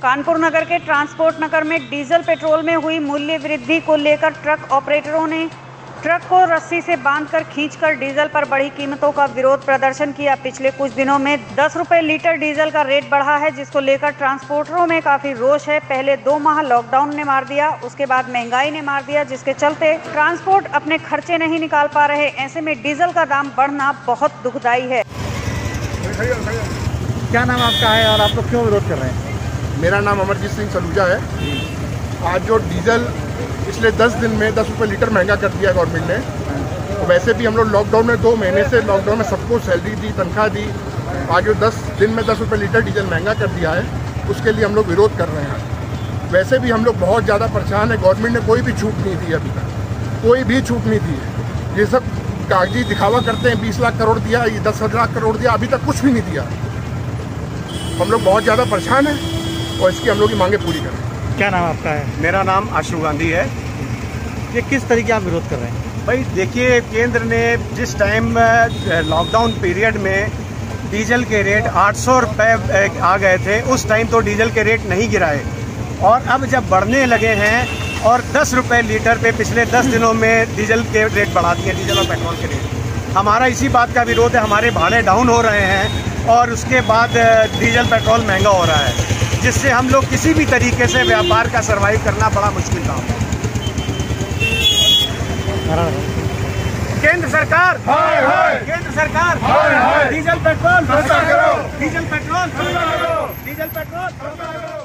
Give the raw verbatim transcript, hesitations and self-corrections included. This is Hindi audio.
कानपुर नगर के ट्रांसपोर्ट नगर में डीजल पेट्रोल में हुई मूल्य वृद्धि को लेकर ट्रक ऑपरेटरों ने ट्रक को रस्सी से बांधकर खींचकर डीजल पर बढ़ी कीमतों का विरोध प्रदर्शन किया। पिछले कुछ दिनों में दस रुपए लीटर डीजल का रेट बढ़ा है, जिसको लेकर ट्रांसपोर्टरों में काफी रोष है। पहले दो माह लॉकडाउन ने मार दिया, उसके बाद महंगाई ने मार दिया, जिसके चलते ट्रांसपोर्ट अपने खर्चे नहीं निकाल पा रहे। ऐसे में डीजल का दाम बढ़ना बहुत दुखदायी है। क्या नाम आपका है और आप लोग क्यों विरोध कर रहे हैं? मेरा नाम अमरजीत सिंह सलूजा है। आज जो डीजल पिछले दस दिन में दस रुपये लीटर महंगा कर दिया गवर्नमेंट ने, तो वैसे भी हम लोग लॉकडाउन में दो महीने से लॉकडाउन में सबको सैलरी दी, तनख्वाह दी। आज जो दस दिन में दस रुपये लीटर डीजल महंगा कर दिया है, उसके लिए हम लोग विरोध कर रहे हैं। वैसे भी हम लोग बहुत ज़्यादा परेशान है। गवर्नमेंट ने कोई भी छूट नहीं दी, अभी तक कोई भी छूट नहीं दी है। ये सब कागजी दिखावा करते हैं, बीस लाख करोड़ दिया, ये दस लाख करोड़ दिया, अभी तक कुछ भी नहीं दिया। हम लोग बहुत ज़्यादा परेशान हैं और इसकी हम लोग की मांगे पूरी करें। क्या नाम आपका है? मेरा नाम आशु गांधी है। ये किस तरीके आप विरोध कर रहे हैं? भाई देखिए, केंद्र ने जिस टाइम लॉकडाउन पीरियड में डीजल के रेट आठ सौ रुपये आ गए थे, उस टाइम तो डीजल के रेट नहीं गिराए, और अब जब बढ़ने लगे हैं और दस रुपये लीटर पे पिछले दस दिनों में डीजल के रेट बढ़ा दिए, डीजल और पेट्रोल के रेट। हमारा इसी बात का विरोध है। हमारे भाड़े डाउन हो रहे हैं और उसके बाद डीजल पेट्रोल महंगा हो रहा है, जिससे हम लोग किसी भी तरीके से व्यापार का सर्वाइव करना बड़ा मुश्किल काम है। केंद्र सरकार हाय हाय केंद्र सरकार हाय हाय diesel petrol diesel petrol diesel petrol